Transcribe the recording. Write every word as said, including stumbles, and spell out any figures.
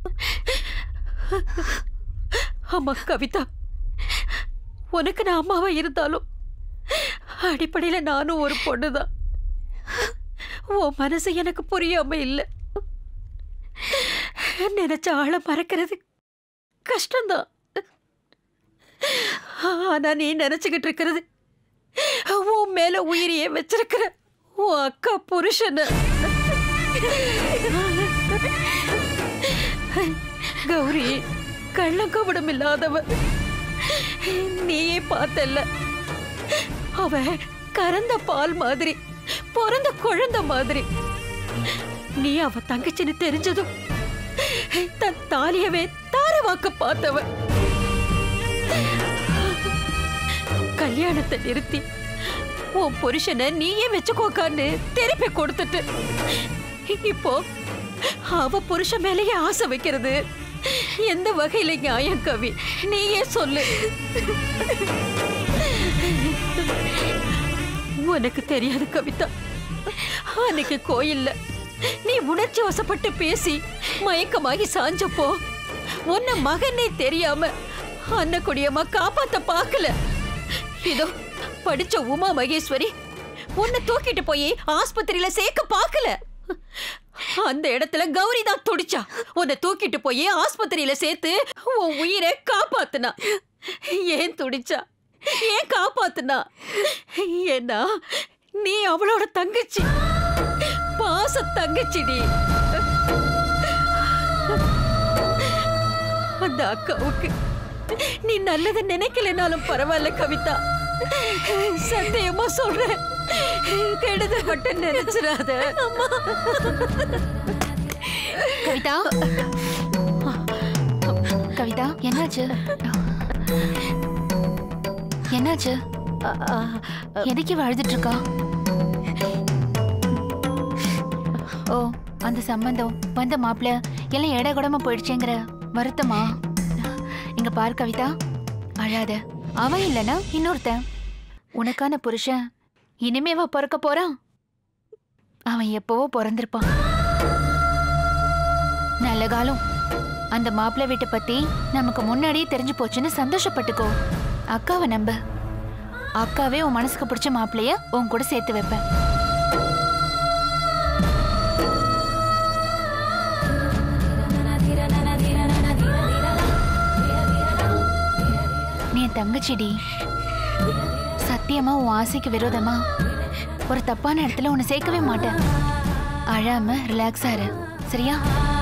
ஆமா கவிதா, உனக்கு நான் அம்மாவா இருந்தாலும் அடிப்படையில நானும் ஒரு பொண்ணுதான். உன் மனசு எனக்கு புரியாம இல்லை. நினைச்ச ஆளை மறக்கிறது கஷ்டம்தான். ஆனா நீ நினைச்சுக்கிட்டு இருக்கிறது உன் மேல உயிரியே வச்சிருக்கிற உன் அக்கா புருஷன. கௌரி கள்ளக்கபடம் இல்லாதவ, நீயே பார்த்தல்ல. அவ கறந்த பால் மாதிரி, பிறந்த குழந்தை மாதிரி. நீ அவ தங்கச்சின்னு தெரிஞ்சதும் தன் தாலியவே தாரவாக்க பார்த்தவ. கல்யாணத்தை நிறுத்தி உன் புருஷனை நீயே வச்சுக்கோக்கான்னு திருப்பி கொடுத்துட்டு இப்போ அவ புருஷன் மேலேயே ஆசை வைக்கிறது எந்த வகையில நியாயம் கவி? நீயே சொல்லு. உனக்கு தெரியாது கவிதா, அன்னைக்கு கோயில்ல நீ உணர்ச்சி வசப்பட்டு பேசி மயக்கமாகி சாஞ்சப்போ உன்ன மகனே தெரியாம அன்னக்குடியம்மா காப்பாத்த பாக்கல. இதோ படிச்ச உமா மகேஸ்வரி உன்னை தூக்கிட்டு போய் ஆஸ்பத்திரியில சேர்க்க பாக்கல. அந்த இடத்துல கௌரி தான் துடிச்சா. உன்னை தூக்கிட்டு போய் ஆஸ்பத்திரியில சேர்த்து உன் உயிரை காப்பாத்துனா. ஏன் துடிச்சா? ஏன் காப்பாத்துனா? ஏன்னா நீ அவளோட தங்கச்சி, பாச தங்கச்சிடி. அந்த அக்காவுக்கு நீ நல்லதை நினைக்கலனாலும் பரவாயில்ல கவிதா, சத்தியமா சொல்றேன், கெடுதல் மட்டும் நினைச்சிடாத. கவிதா, கவிதா என்னாச்சு? என்னாச்சு? எதுக்கு அழுதுட்டு இருக்கா? ஓ, அந்த சம்பந்தம் வந்த மாப்பிள்ள எல்லாம் எடை கூடமா போயிடுச்சுங்கிற வருத்தமா? இங்க பாரு கவிதா, அழாத. அவன் இல்லைன்னா இன்னொருத்தன். உனக்கான புருஷன் இனிமேவா பிறக்க போறான்? அவன் எப்பவோ பிறந்திருப்பான். நல்ல காலம். அந்த மாப்பிள்ளை வீட்டை பத்தி நமக்கு முன்னாடியே தெரிஞ்சு போச்சுன்னு சந்தோஷப்பட்டுக்கோ. அக்காவை நம்ப. அக்காவே உன் மனசுக்கு பிடிச்ச மாப்பிள்ளைய உன் கூட சேர்த்து வைப்பேன். நீ தங்கச்சிடி, சத்தியமா உன் ஆசைக்கு விரோதமா ஒரு தப்பான இடத்துல உன்னை சேர்க்கவே மாட்டேன். அழாம ரிலாக்ஸா இரு, சரியா?